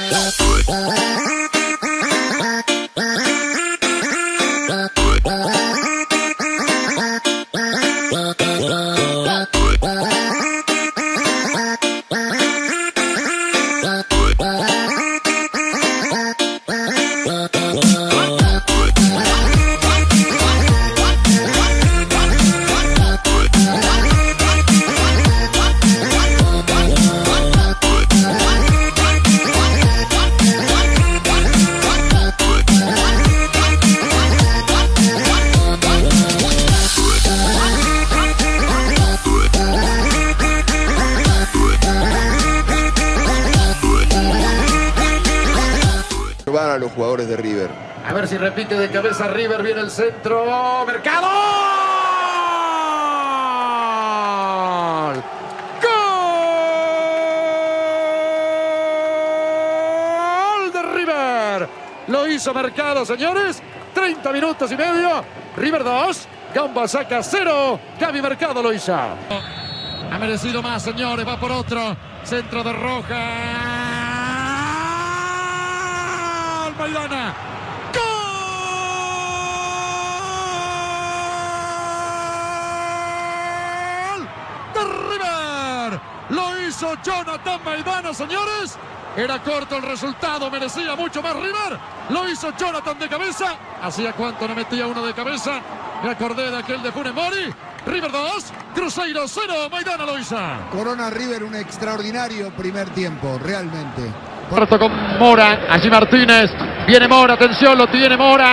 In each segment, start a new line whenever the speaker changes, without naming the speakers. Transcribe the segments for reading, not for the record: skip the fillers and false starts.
Van a los jugadores de River.
A ver si repite de cabeza River, viene el centro. ¡Mercado! ¡Gol de River! Lo hizo Mercado, señores. 30 minutos y medio. River 2, Gamba saca 0. Gaby Mercado lo hizo. Ha merecido más, señores. Va por otro. Centro de Roja. Maidana. ¡Gol de River! Lo hizo Jonathan Maidana, señores. Era corto el resultado, merecía mucho más River. Lo hizo Jonathan de cabeza. Hacía cuánto no metía uno de cabeza. Me acordé de aquel de Funes Mori. River 2, Cruzeiro 0, Maidana lo hizo.
Corona River un extraordinario primer tiempo, realmente.
Cuarto con Mora, allí Martínez. Viene Mora, atención, lo tiene Mora.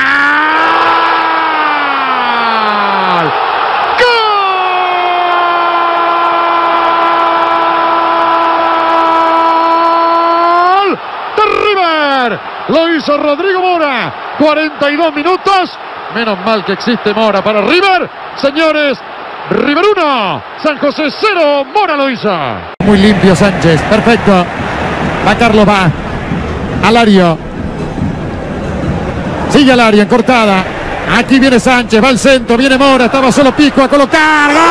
¡Gol de River! Lo hizo Rodrigo Mora. 42 minutos. Menos mal que existe Mora para River. Señores, River 1, San José 0, Mora lo hizo. Muy limpio Sánchez, perfecto. Va Carlos, va. Alario. Sigue Alario en cortada. Aquí viene Sánchez, va al centro, viene Mora, estaba solo Pico a colocar. ¡Gol!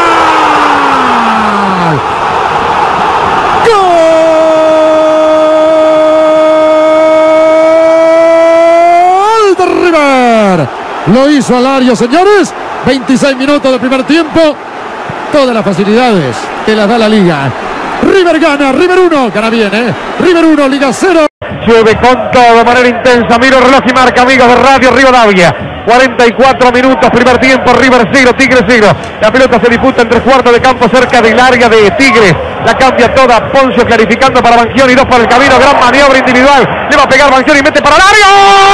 ¡Gol de River! Lo hizo Alario, señores. 26 minutos del primer tiempo. Todas las facilidades que las da la liga. River gana, River 1, gana bien, River 1, Liga 0.
Llueve con todo, de manera intensa, miro el reloj y marca, amigos de Radio Rivadavia. 44 minutos, primer tiempo, River 0, Tigre 0. La pelota se disputa en 3/4 de campo cerca del área de Tigre. La cambia toda Poncio, clarificando para Banchioni, 2 para el camino, gran maniobra individual. Le va a pegar Banchioni, mete para el área.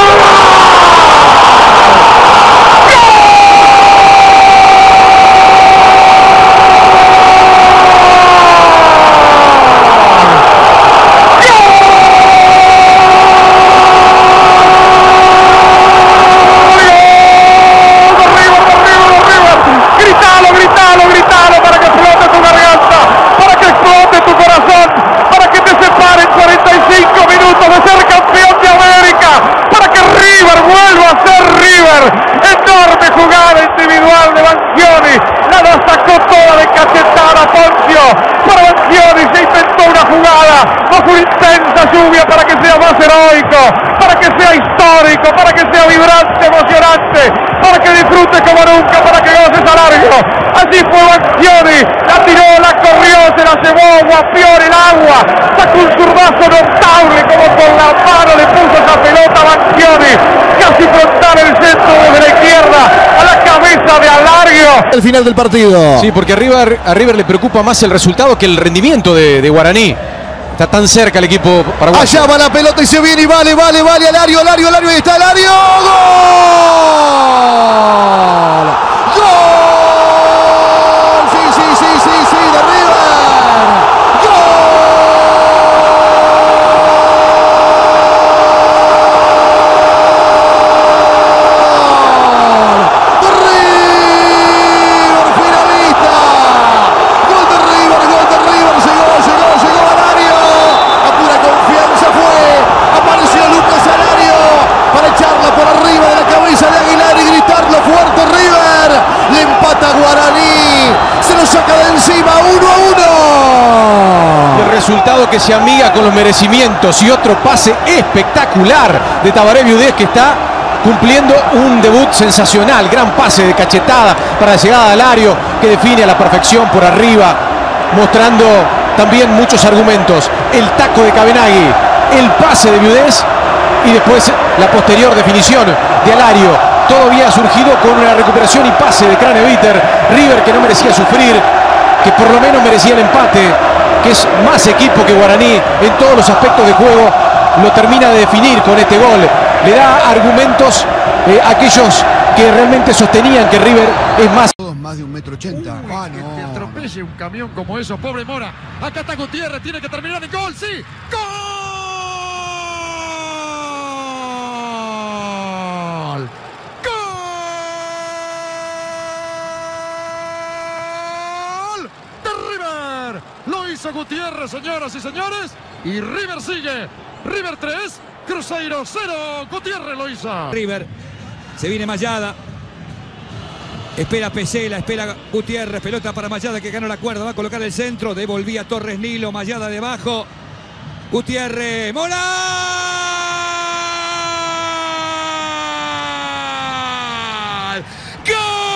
Enorme jugada individual de Banchioni, la sacó toda de cachetada Poncio. Para Banchioni se inventó una jugada bajo una intensa lluvia para que sea más heroico, para que sea histórico, para que sea vibrante, emocionante, para que disfrute como nunca, para que goces a largo. Así fue Banchioni, la tiró, la corrió, se la llevó, guapió en el agua, sacó un zurdazo notable, como con la mano le puso esa pelota a Banchioni, casi frontal el centro desde la izquierda a la cabeza de Alario.
El final del partido.
Sí, porque a River le preocupa más el resultado que el rendimiento de Guaraní. Está tan cerca el equipo paraguayo.
Allá va la pelota y se viene y vale, Alario, ahí está Alario. ¡Gol! ¡Gol! Sí, de River.
resultado que se amiga con los merecimientos y otro pase espectacular de Tabaré Viudés, que está cumpliendo un debut sensacional. Gran pase de cachetada para la llegada al área que define a la perfección por arriba, mostrando también muchos argumentos. El taco de Cabenagui, el pase de Viudés y después la posterior definición de Alario. Todo había surgido con una recuperación y pase de Craneviter. River, que no merecía sufrir, que por lo menos merecía el empate, que es más equipo que Guaraní en todos los aspectos de juego, lo termina de definir con este gol. Le da argumentos a aquellos que realmente sostenían que River es más.
Más de 1,80 m. Ah,
Que te
no.
atropelle un camión como eso, pobre Mora. Acá está Gutiérrez, tiene que terminar el gol, sí. ¡Gol! ¡Gol! ¡De River! Lo hizo Gutiérrez, señoras y señores. Y River sigue. River 3, Cruzeiro 0. Gutiérrez lo hizo.
River, se viene Mayada. Espera Pesela, espera Gutiérrez, pelota para Mayada que ganó la cuerda, va a colocar el centro, devolvía Torres Nilo, Mayada debajo, Gutiérrez, ¡Mora! ¡Gol!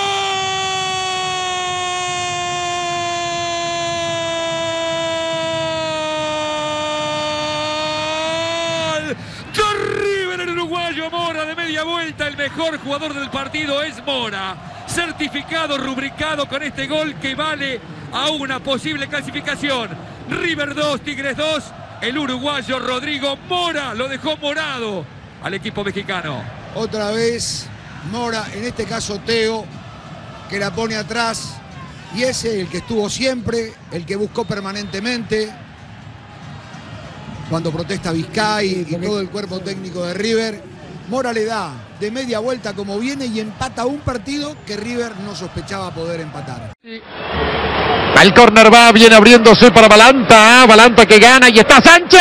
¡Gol River, el uruguayo Mora de media vuelta! El mejor jugador del partido es Mora. Certificado, rubricado con este gol que vale a una posible clasificación. River 2, Tigres 2. El uruguayo Rodrigo Mora lo dejó morado al equipo mexicano.
Otra vez Mora, en este caso Teo, que la pone atrás. Y ese, el que estuvo siempre, el que buscó permanentemente. Cuando protesta Vizcay y todo el cuerpo técnico de River. Mora le da de media vuelta como viene y empata un partido que River no sospechaba poder empatar.
El córner va, viene abriéndose para Balanta. Balanta que gana y está Sánchez.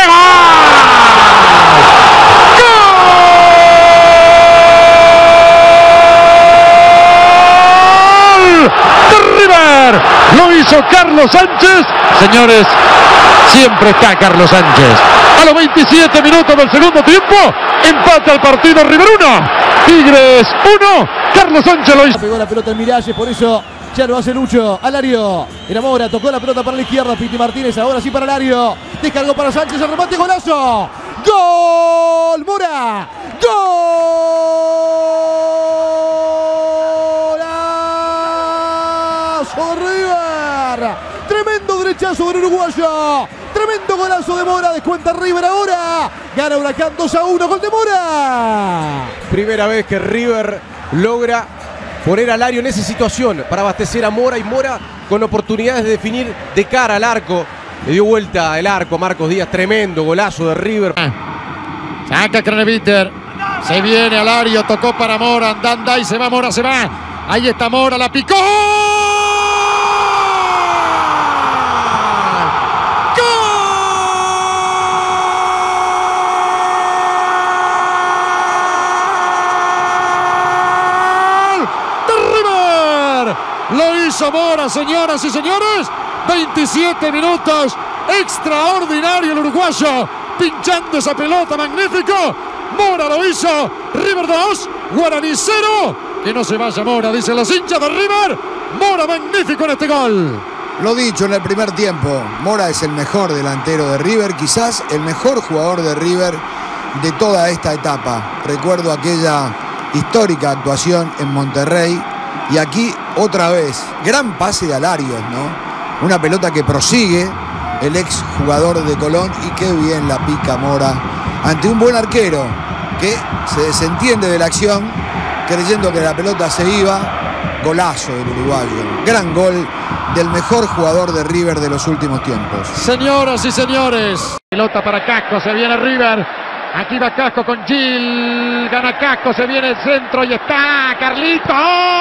¡Gol! ¡De River! Lo hizo Carlos Sánchez. Señores, siempre está Carlos Sánchez. A los 27 minutos del segundo tiempo, empata el partido. River 1, Tigres 1. Carlos Sánchez lo hizo.
Pegó la pelota en Miralles, por eso ya lo hace Lucho. Alario, Mora, tocó la pelota para la izquierda. Piti Martínez, ahora sí para Alario. Descargó para Sánchez, el remate, golazo. ¡Gol! ¡Mora! ¡Golazo de River! Tremendo derechazo del uruguayo. Tremendo golazo de Mora, descuenta River ahora. Gana Huracán 2-1, gol de Mora.
Primera vez que River logra poner a Alario en esa situación para abastecer a Mora, y Mora con oportunidades de definir de cara al arco. Le dio vuelta el arco a Marcos Díaz, tremendo golazo de River.
Saca Craneviter, se viene Alario, tocó para Mora, anda y se va Mora, se va. Ahí está Mora, la picó. Lo hizo Mora, señoras y señores. 27 minutos. Extraordinario el uruguayo. Pinchando esa pelota, magnífico. Mora lo hizo. River 2, Guaraní 0. Que no se vaya Mora, dicen los hinchas de River. Mora magnífico en este gol.
Lo dicho en el primer tiempo, Mora es el mejor delantero de River, quizás el mejor jugador de River de toda esta etapa. Recuerdo aquella histórica actuación en Monterrey. Y aquí otra vez, gran pase de Alario, ¿no? Una pelota que prosigue el ex jugador de Colón, y qué bien la pica Mora ante un buen arquero que se desentiende de la acción creyendo que la pelota se iba. Golazo del uruguayo, gran gol del mejor jugador de River de los últimos tiempos.
Señoras y señores, pelota para Casco, se viene River. Aquí va Casco con Gil, gana Casco, se viene el centro y está Carlito.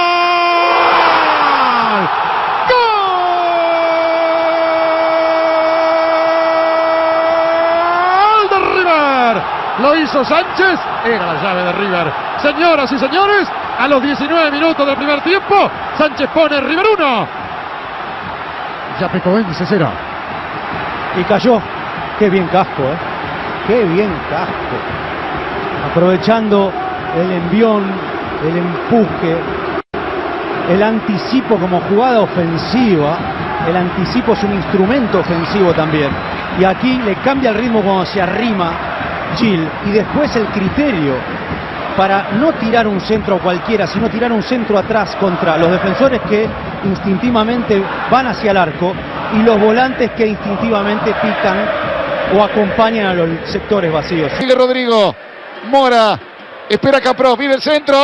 ¡Gol de River! Lo hizo Sánchez, era la llave de River. Señoras y señores, a los 19 minutos del primer tiempo, Sánchez pone River 1. Ya Pecovén dice 0.
Y cayó. Qué bien Casco, ¿eh? Qué bien Casco. Aprovechando el envión, el empuje, el anticipo como jugada ofensiva. El anticipo es un instrumento ofensivo también. Y aquí le cambia el ritmo cuando se arrima Gil. Y después el criterio para no tirar un centro cualquiera, sino tirar un centro atrás contra los defensores que instintivamente van hacia el arco y los volantes que instintivamente pican o acompañan a los sectores vacíos.
Sigue Rodrigo, Mora, espera Caprov, vive el centro.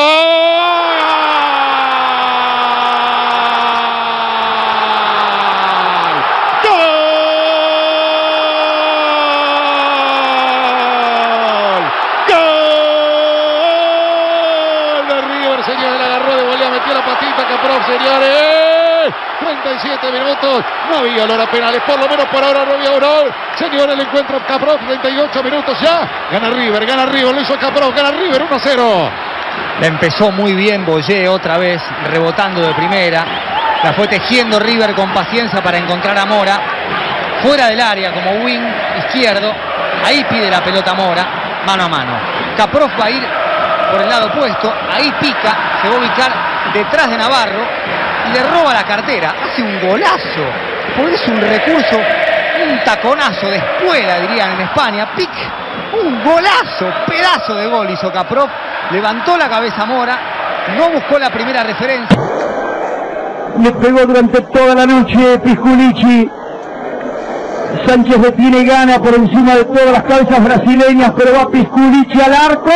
Señores, 37 minutos, no había olor a penales, por lo menos por ahora no había olor. Señores, el encuentro Caprov, 38 minutos ya. Gana River, lo hizo Caprov, gana River 1-0.
La empezó muy bien Boyé otra vez, rebotando de primera. La fue tejiendo River con paciencia para encontrar a Mora. Fuera del área como wing izquierdo, ahí pide la pelota Mora, mano a mano. Caprov va a ir por el lado opuesto, ahí pica, se va a ubicar detrás de Navarro y le roba la cartera. Hace un golazo, porque es un recurso, un taconazo de espuela, dirían en España. Pic, un golazo, pedazo de gol hizo Caprov. Levantó la cabeza Mora, no buscó la primera referencia.
Le pegó durante toda la noche Pisculichi. Sánchez le tiene gana por encima de todas las cabezas brasileñas, pero va Pisculichi al arco.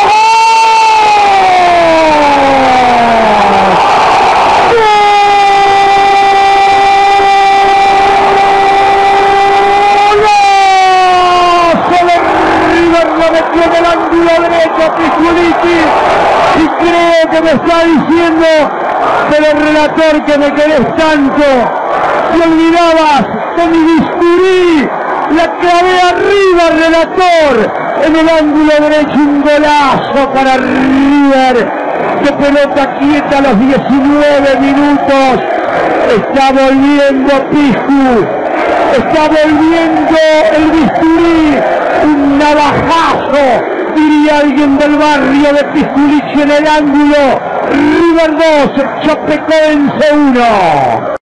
Metió en el ángulo derecho Pisculichi y creo que me está diciendo, pero el relator, que me querés tanto, te olvidabas de mi bisturí, la clavé arriba, relator, en el ángulo derecho, un golazo para River, de pelota quieta a los 19 minutos, está volviendo Piscu, está volviendo el bisturí, un navajazo, diría alguien del barrio, de Pisculichi en el ángulo. River 2, Chapecoense 1.